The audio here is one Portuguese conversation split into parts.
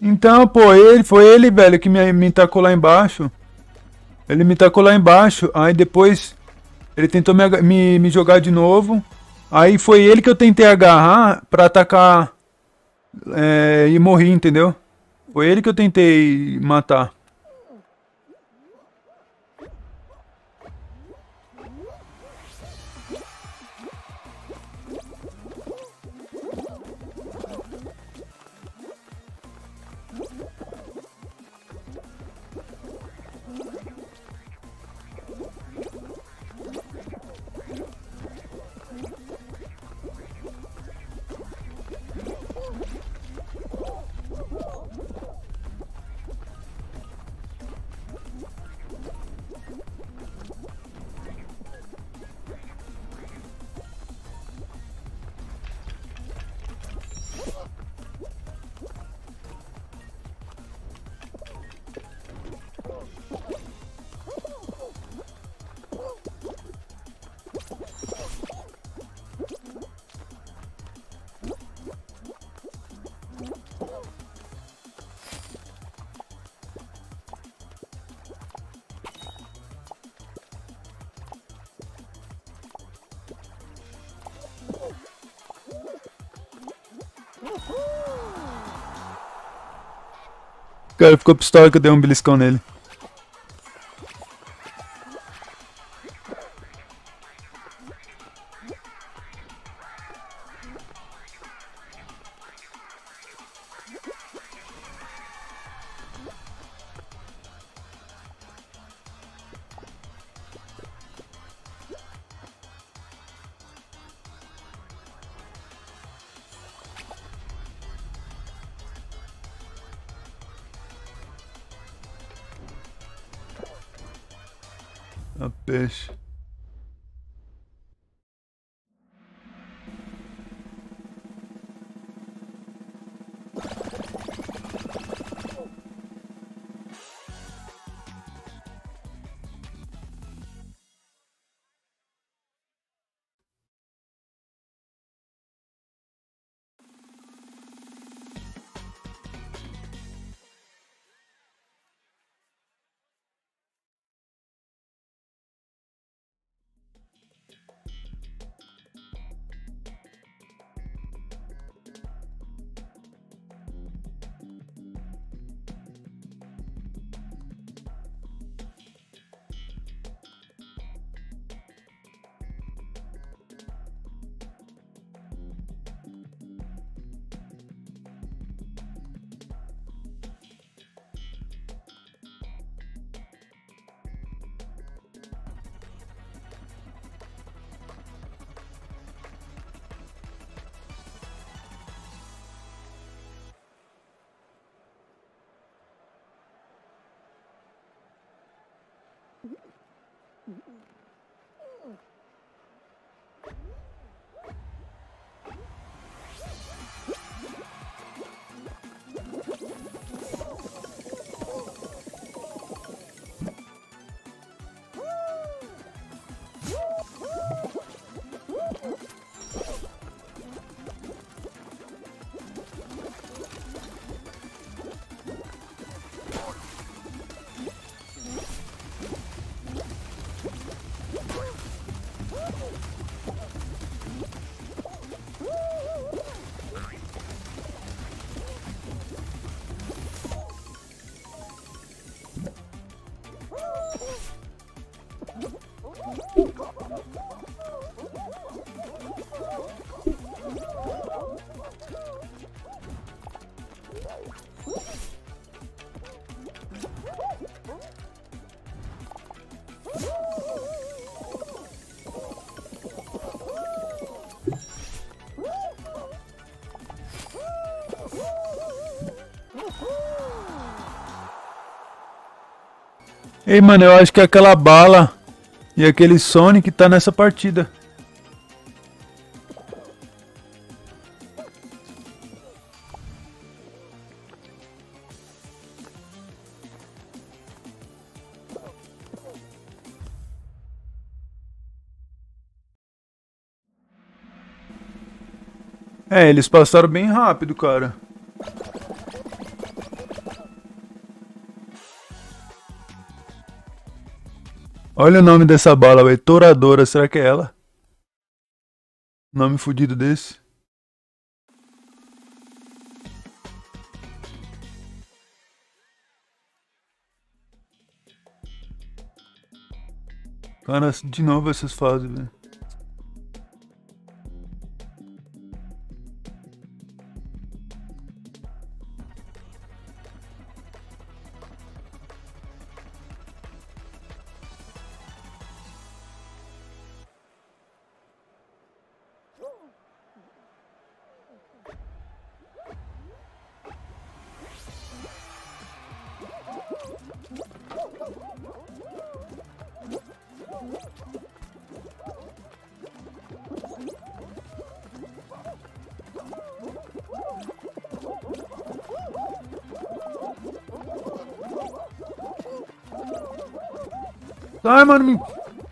Então, pô, foi ele, velho, que me tacou lá embaixo. Ele me tacou lá embaixo, aí depois ele tentou me jogar de novo. Aí foi ele que eu tentei agarrar pra atacar e morri, entendeu? Foi ele que eu tentei matar. O cara ficou pistola que eu dei um beliscão nele. A peixe. Ei, mano, eu acho que aquela bala e aquele Sonic tá nessa partida. É, eles passaram bem rápido, cara. Olha o nome dessa bala, velho. Toradora, será que é ela? Nome fudido desse. Cara, de novo essas fases, velho. Ai, mano, me...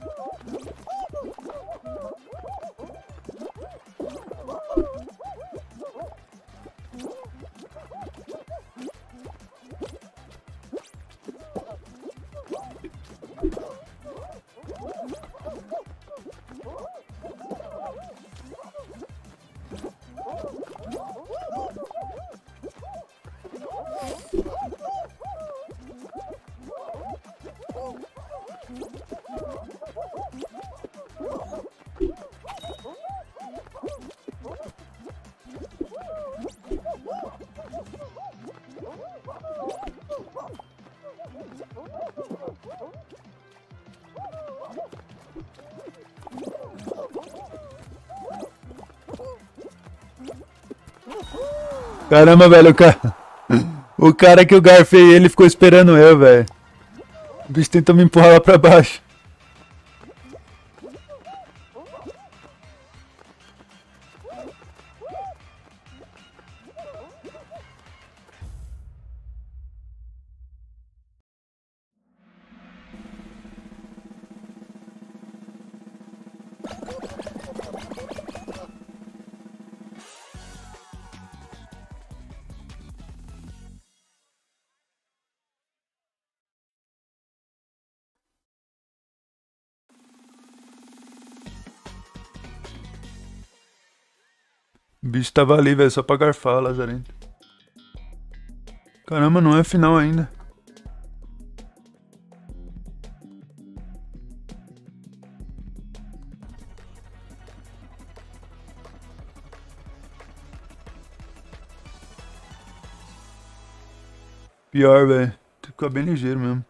Caramba, velho, o cara que eu garfei ele ficou esperando eu, velho. O bicho tentou me empurrar lá pra baixo. O bicho tava ali, velho, só pra garfar, Lazarento. Caramba, não é final ainda. Pior, velho. Tem que ficar bem ligeiro mesmo.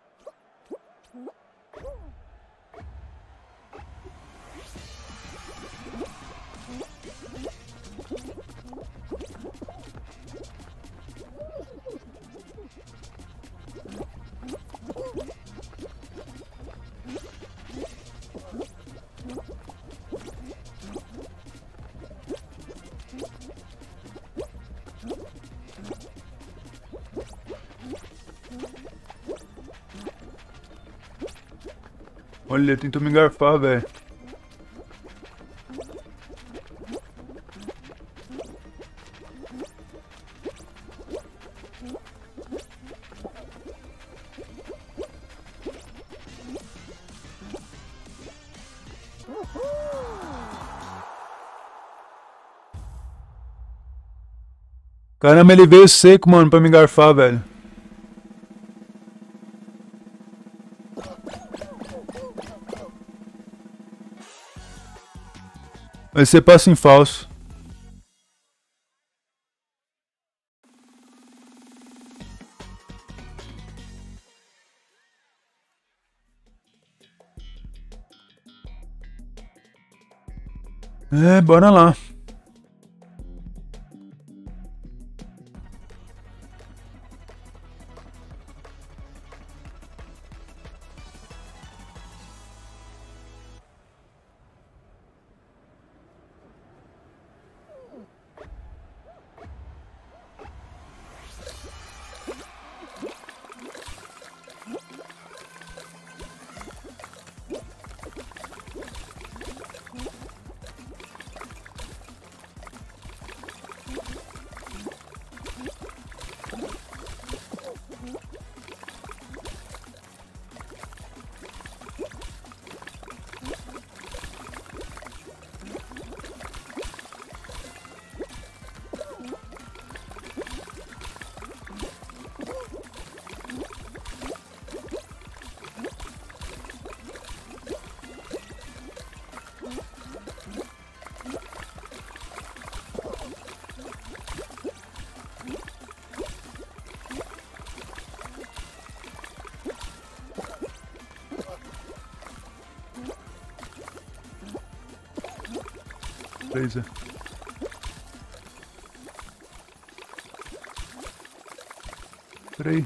Olha, ele tentou me engarfar, velho. Caramba, ele veio seco, mano, pra me engarfar, velho. Vai ser passo em falso. É, bora lá. Laser. Peraí.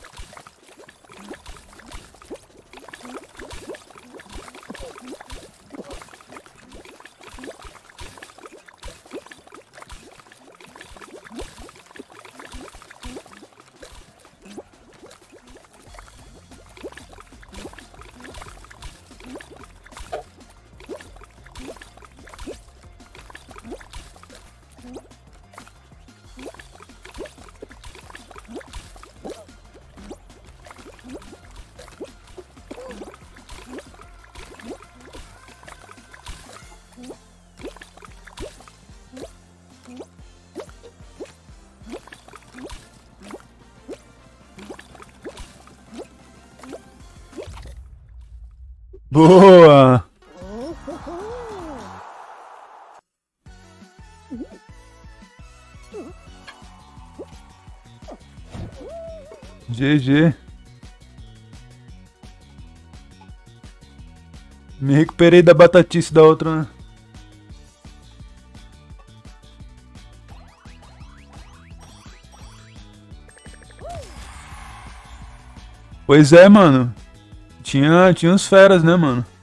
Boa! GG. Me recuperei da batatice da outra, né? Pois é, mano. Tinha uns feras, né, mano?